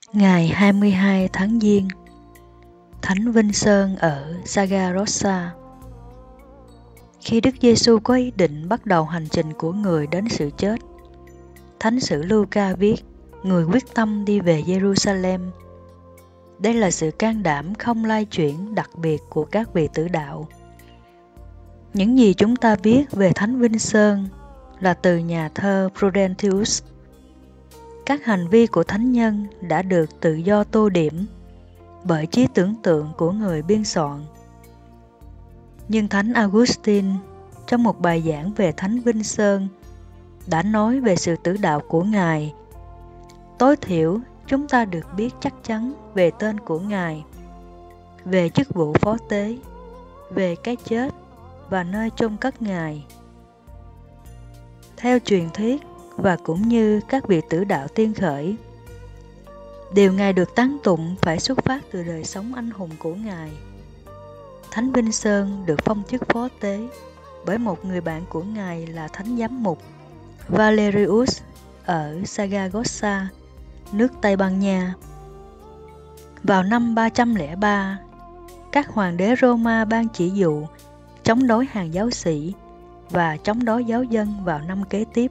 Ngày 22 tháng Giêng, Thánh Vinh Sơn ở Saragossa. Khi Đức Giêsu có ý định bắt đầu hành trình của người đến sự chết, Thánh sử Luca viết, người quyết tâm đi về Jerusalem. Đây là sự can đảm không lai chuyển đặc biệt của các vị tử đạo. Những gì chúng ta biết về Thánh Vinh Sơn là từ nhà thơ Prudentius. Các hành vi của thánh nhân đã được tự do tô điểm bởi trí tưởng tượng của người biên soạn. Nhưng Thánh Augustine, trong một bài giảng về Thánh Vinh Sơn, đã nói về sự tử đạo của Ngài. Tối thiểu, chúng ta được biết chắc chắn về tên của Ngài, về chức vụ phó tế, về cái chết và nơi chôn cất Ngài. Theo truyền thuyết và cũng như các vị tử đạo tiên khởi, điều Ngài được tán tụng phải xuất phát từ đời sống anh hùng của Ngài. Thánh Vinh Sơn được phong chức phó tế bởi một người bạn của Ngài là Thánh Giám mục Valerius ở Saragossa, nước Tây Ban Nha. Vào năm 303, các hoàng đế Roma ban chỉ dụ chống đối hàng giáo sĩ và chống đối giáo dân vào năm kế tiếp.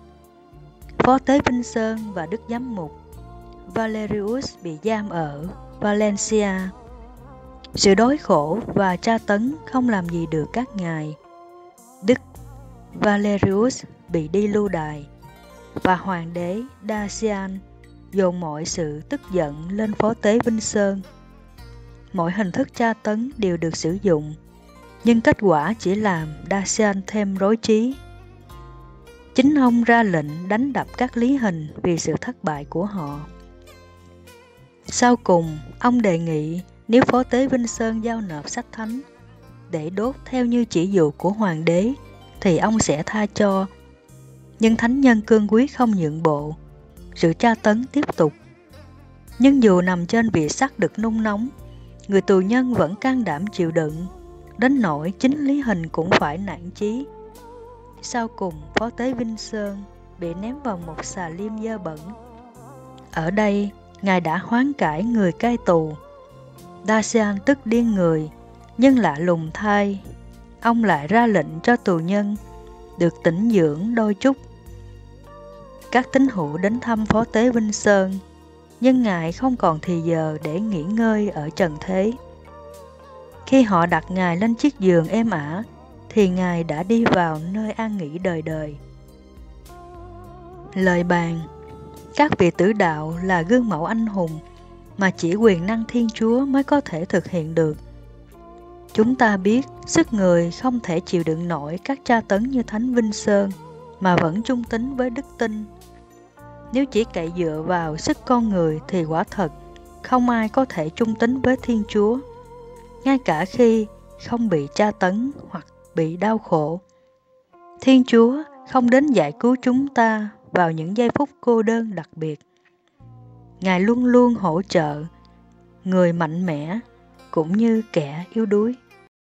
Phó tế Vinh Sơn và Đức Giám mục Valerius bị giam ở Valencia. Sự đói khổ và tra tấn không làm gì được các ngài. Đức Valerius bị đi lưu đày và hoàng đế Dacian dồn mọi sự tức giận lên phó tế Vinh Sơn. Mọi hình thức tra tấn đều được sử dụng, nhưng kết quả chỉ làm Dacian thêm rối trí. Chính ông ra lệnh đánh đập các lý hình vì sự thất bại của họ. Sau cùng, ông đề nghị nếu phó tế Vinh Sơn giao nộp sách thánh để đốt theo như chỉ dụ của hoàng đế, thì ông sẽ tha cho. Nhưng thánh nhân cương quyết không nhượng bộ. Sự tra tấn tiếp tục. Nhưng dù nằm trên vị sắt được nung nóng, người tù nhân vẫn can đảm chịu đựng, đến nỗi chính lý hình cũng phải nản chí. Sau cùng, phó tế Vinh Sơn bị ném vào một xà liêm dơ bẩn. Ở đây, Ngài đã hoán cải người cai tù. Dacian tức điên người, nhưng lạ lùng thay, ông lại ra lệnh cho tù nhân được tĩnh dưỡng đôi chút. Các tín hữu đến thăm phó tế Vinh Sơn, nhưng Ngài không còn thì giờ để nghỉ ngơi ở trần thế. Khi họ đặt Ngài lên chiếc giường êm ả, thì Ngài đã đi vào nơi an nghỉ đời đời. Lời bàn: các vị tử đạo là gương mẫu anh hùng mà chỉ quyền năng Thiên Chúa mới có thể thực hiện được. Chúng ta biết sức người không thể chịu đựng nổi các tra tấn như Thánh Vinh Sơn mà vẫn trung tín với đức tin. Nếu chỉ cậy dựa vào sức con người thì quả thật không ai có thể trung tín với Thiên Chúa, ngay cả khi không bị tra tấn hoặc bị đau khổ. Thiên Chúa không đến giải cứu chúng ta vào những giây phút cô đơn đặc biệt. Ngài luôn luôn hỗ trợ người mạnh mẽ cũng như kẻ yếu đuối.